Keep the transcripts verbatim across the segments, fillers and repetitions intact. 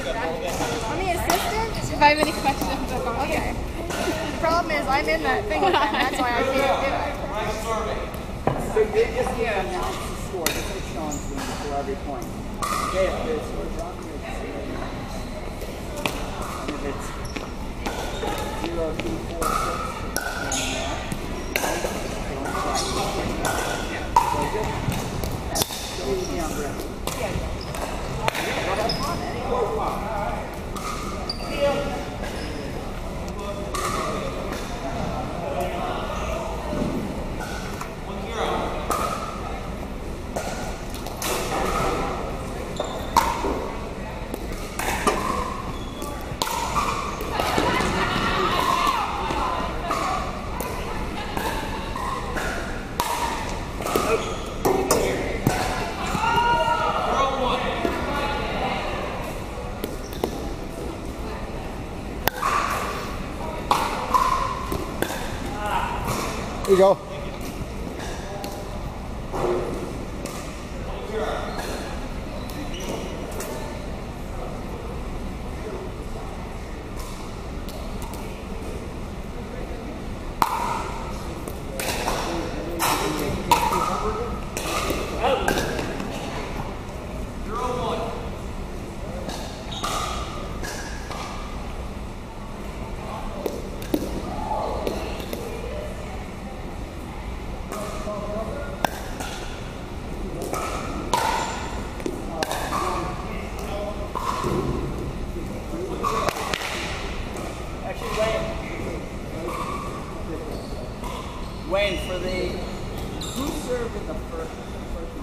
I'm the assistant? If I have any questions, I'll call you. Okay. The problem is I'm in that thing with them. That's why I can't do it. So they just yeah, announce the score. Just like Sean's doing before every point. Okay, if it's and if it's zero, two, four, six, so just go down, Brett. Well, that's fun, eh? There you go. Wayne, for the who served in the first first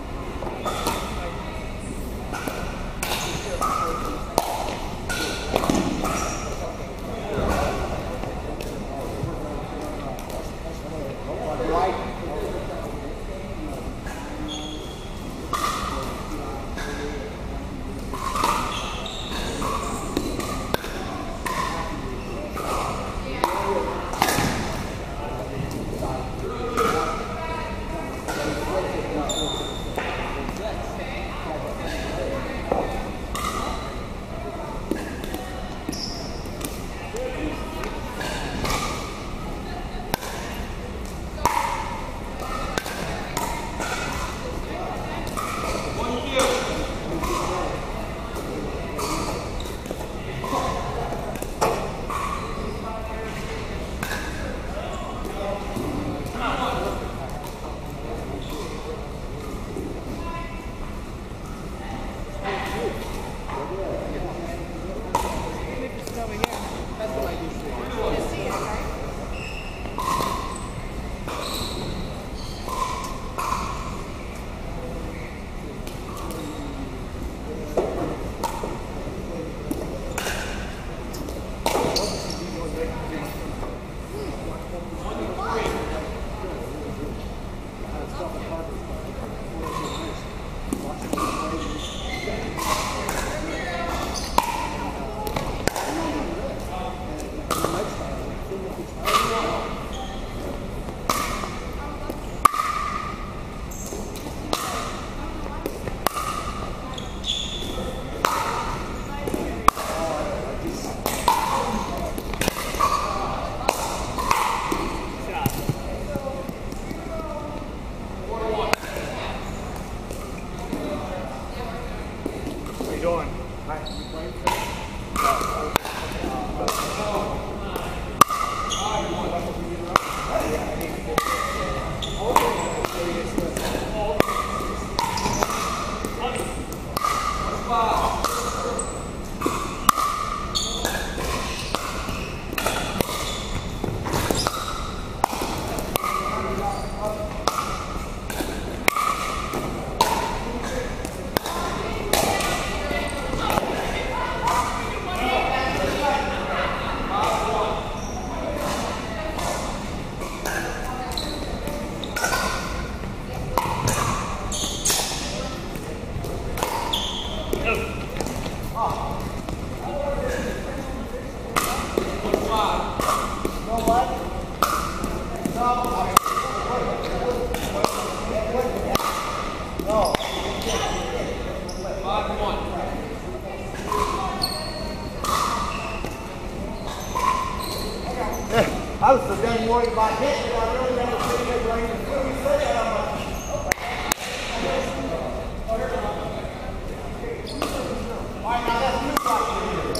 ain't worried about hitting, I really never see you bring the food. You say that I'm like, all right, now let's move back to here.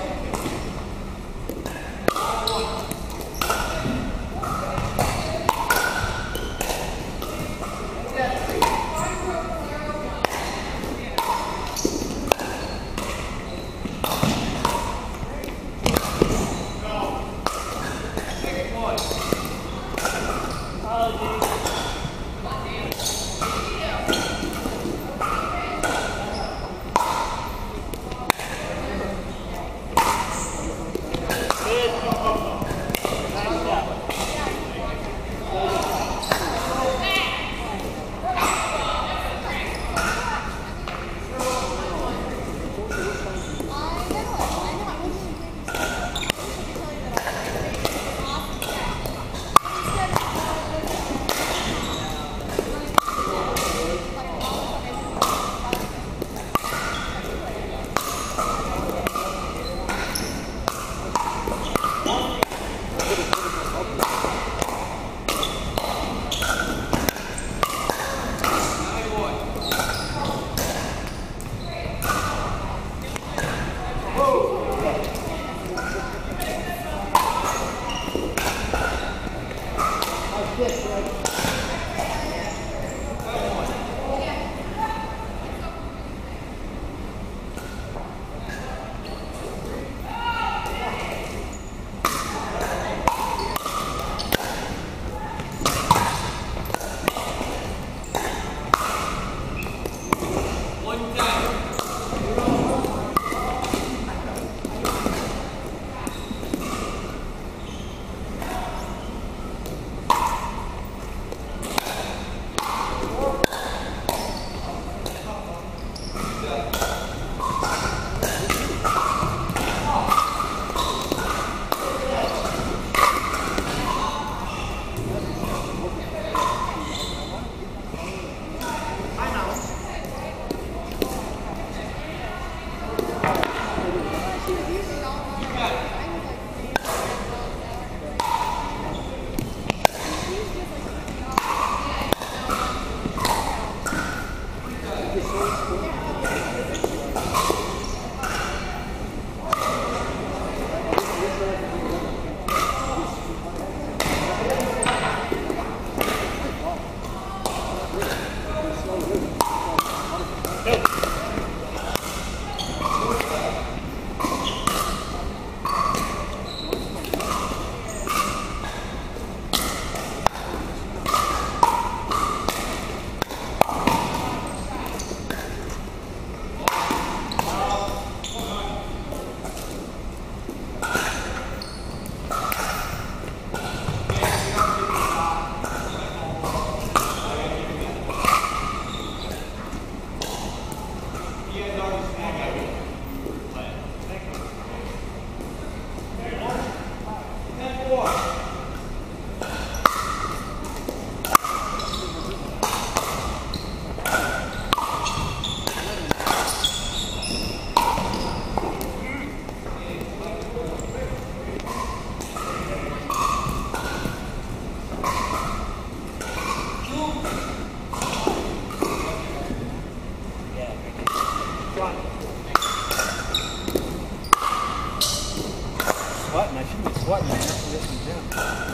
Sweating, I shouldn't be sweating after this in gym.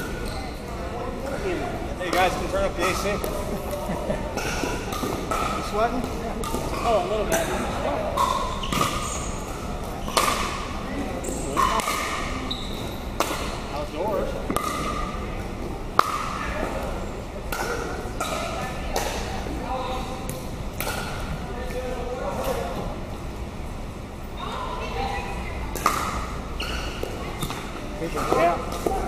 Hey guys, can you turn up the A C? You sweating? Oh, a little bit. Outdoors. Yeah.